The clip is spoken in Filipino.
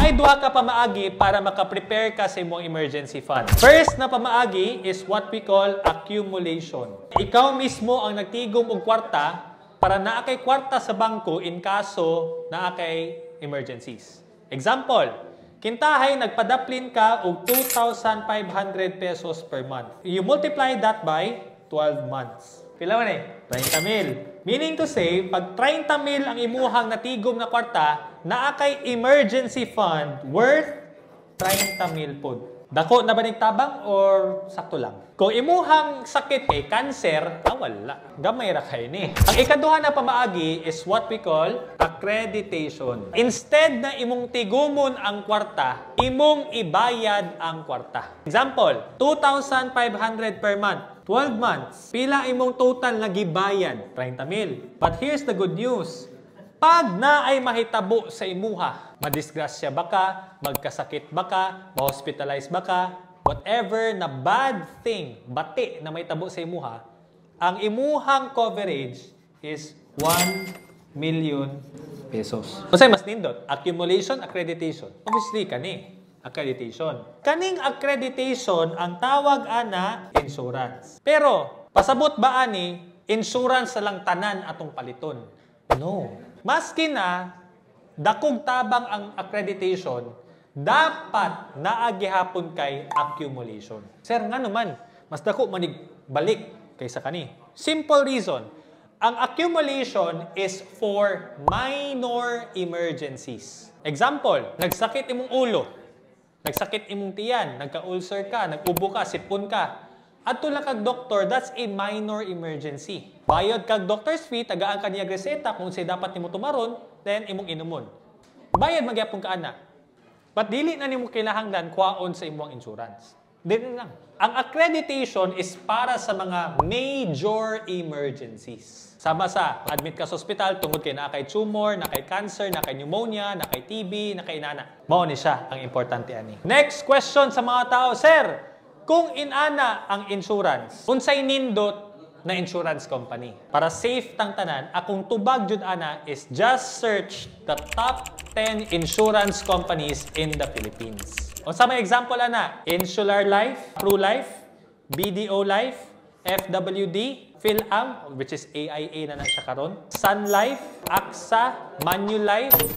Naay duha ka pamaagi para maka-prepare ka sa imong emergency fund. First na pamaagi is what we call accumulation. Ikaw mismo ang nagtigom og kwarta para naa kay kwarta sa bangko in kaso naa kay emergencies. Example, kintahay nagpadaplin ka og 2,500 pesos per month. You multiply that by 12 months. Pila man 30,000. Meaning to say, pag 30,000 ang imuhang natigom na kwarta, naa kay emergency fund worth 30,000 pod. Dako na ba tabang or sakto lang? Kung imuhang sakit kay cancer, wala. Gamay ra kay ni. Ang ikaduha na pamaagi is what we call accreditation. Instead na imong tigumon ang kwarta, imong ibayad ang kwarta. Example, 2,500 per month. 12 months. Pila imong total na gibayad? 30,000. But here's the good news. Pag na ay mahitabo sa imuha, madisgrasya ba ka, magkasakit ba ka, ma-hospitalize ba ka, whatever na bad thing, bati na may tabo sa imuha, ang imuhang coverage is 1 million pesos. Kasi mas nindot, accumulation, accreditation. Obviously, kani. Accreditation. Kaning accreditation, ang tawag ana, insurance. Pero, pasabot ba ani, insurance na lang tanan atong paliton? No. Maski na, dakog tabang ang accreditation, dapat naagihapon kay accumulation. Sir, nga naman, mas dako manig balik kaysa kani. Simple reason. Ang accumulation is for minor emergencies. Example, nagsakit imong ulo. Nagsakit imong tiyan, nagka-ulcer ka, nag-ubo ka, sipon ka. Adto lang kag doktor, that's a minor emergency. Bayad kag doctor's fee, tagaan ka niya reseta kung say dapat nimo tumaron, then imong inumon. Bayad magyapon ka ana. But dili na nimo kinahanglan kuhaon sa imong insurance. Dili lang. Ang accreditation is para sa mga major emergencies. Sama sa admit ka sa ospital tungod kay na kay tumor, na kay cancer, na kay pneumonia, na kay TB, na kay inana. Mao ni siya ang importante ani. Next question sa mga tao, sir. Kung inana ang insurance, unsay nindot na insurance company? Para safe tang tanan, akong tubag jud ana is just search the top 10 insurance companies in the Philippines. Unsa may example ana? Insular Life, Pru Life, BDO Life, FWD, PhilAm, which is AIA na siya karon, Sun Life, AXA, Manulife,